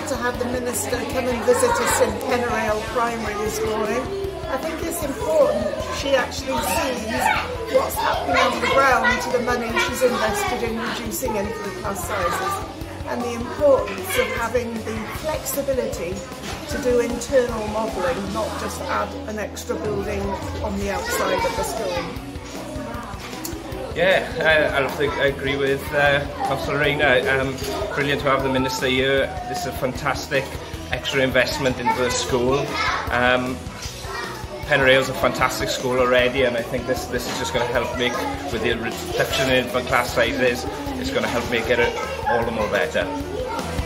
to have the Minister come and visit us in Penyrheol Primary this morning. I think it's important she actually sees what's happening on the ground to the money she's invested in reducing infant class sizes, and the importance of having the flexibility to do internal modelling, not just add an extra building on the outside of the school. Yeah, I agree with Councillor Rayner. Brilliant to have the Minister here. This is a fantastic extra investment into the school. Penyrheol's a fantastic school already, and I think this is just going to help make, with the reduction in infant class sizes, it's going to help make it all the more better.